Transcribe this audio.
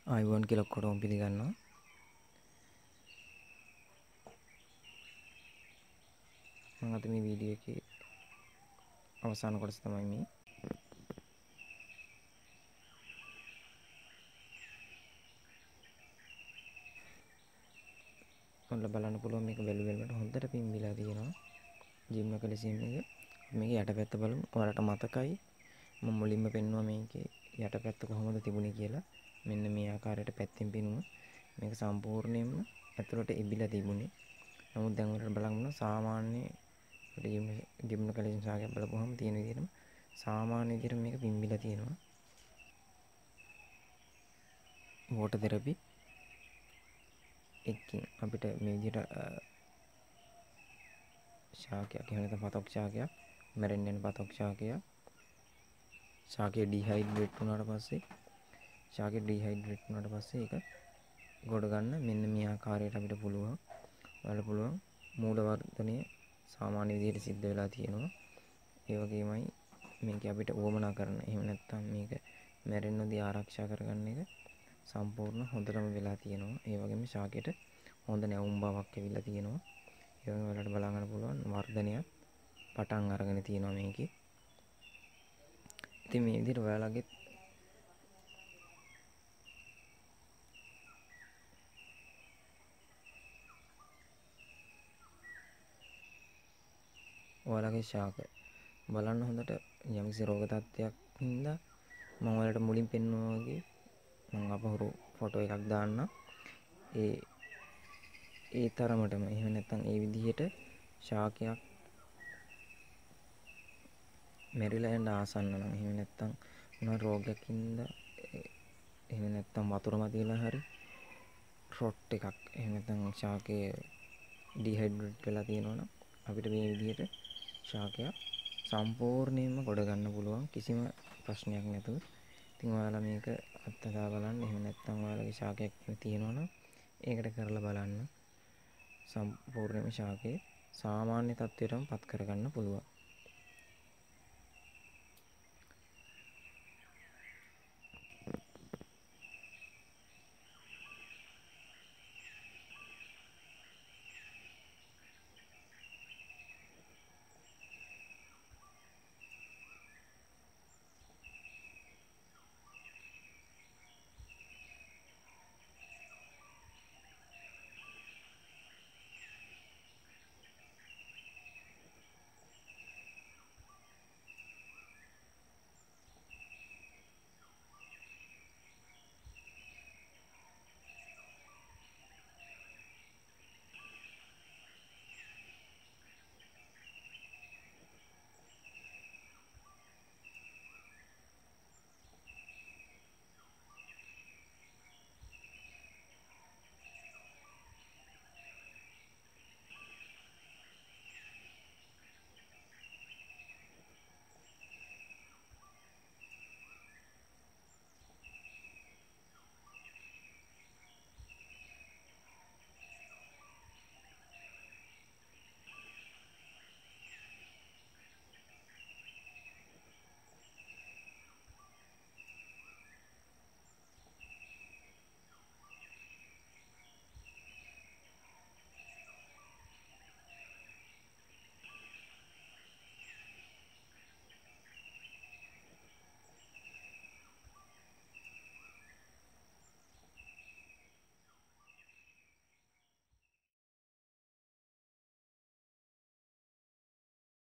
ආයුබෝවන් කියලා ඔක්කොටම පිළිගන්නවා. මම අද මේ වීඩියෝ එකේ අවසාන කොටස තමයි මේ. ඔයාලා බලන්න පුළුවන් මේක වැලුවෙලට හොඳට පිම්බිලා තියෙනවා. ජිම් එක ලෙසින් මේක යටපැත්ත බලමු. ඔයාලට මතකයි මම මුලින්ම පෙන්නුවා මේකේ යටපැත්ත කොහොමද තිබුණේ කියලා. මෙන්න මේ ආකාරයට පැත්තෙන් පෙනුවා. මේක සම්පූර්ණයෙන්ම ඇතුළට ඉබිලා තිබුණේ. නමුත් දැන් ඔයාලට බලන්න සාමාන්‍ය ජිම් එක ලෙසින් සාකච්ඡා බලපුවහම තියෙන විදිහටම සාමාන්‍ය විදිහට මේක පිම්බිලා තියෙනවා. වෝටර් තෙරපි එකකින් අපිට මේ විදිහට ශාකයක් එහෙම නැත්නම් පතක් ශාකයක් මැරෙන්න යන පතක් ශාකය ඩිහයිඩ්‍රේට් වුණාට පස්සේ ඒක ගොඩ ගන්න මෙන්න මේ ආකාරයට අපිට පුළුවන්. ඔයාලට පුළුවන් මූල වර්ධනය සාමාන්‍ය විදිහට සිද්ධ වෙලා තියෙනවා. ඒ වගේමයි මේක අපිට උවමනා කරන එහෙම නැත්නම් මේක මැරෙන්න නොදී ආරක්ෂා කරගන්න එක සම්පූර්ණ හොඳටම වෙලා තියෙනවා. ඒ වගේම ශාකයට හොඳ නැවුම් බවක් ඇවිල්ලා තියෙනවා. ඒ වගේම ඔයාලට බලා ගන්න පුළුවන් වර්ධනයක් පටන් අරගෙන තියෙනවා මේකේ. ඉතින් මේ විදිහට ඔයාලගේ ශාක බලන්න හොඳට යම්කිසි රෝග තත්ත්වයක් හින්දා මම ඔයාලට මුලින් පෙන්වුවා වගේ මම අපහුරු ෆොටෝ එකක් දාන්නම්. ඒ තරමටම එහෙම නැත්නම් ඒ විදිහට ශාකයක් මෙරිලා යන ආසන්න නම් එහෙම නැත්නම් මොන රෝගයකින්ද එහෙම නැත්නම් වතුර මතිලා හරි රොට් එකක් එහෙම නැත්නම් ශාකයේ ඩිහයිඩ්‍රේට් වෙලා තියෙනවා නම් අපිට මේ විදිහට ශාකයක් සම්පූර්ණයෙන්ම ගොඩ ගන්න පුළුවන් කිසිම ප්‍රශ්නයක් නැතුව. ඉතින් ඔයාලා මේක අත්දැකලා බලන්න. එහෙම නැත්නම් ඔයාලගේ ශාකයක් තියෙනවා නම් ඒකට කරලා බලන්න. සම්පූර්ණයෙන්ම ශාකයේ සාමාන්‍ය තත්ත්වයටම පත් කරගන්න පුළුවන්.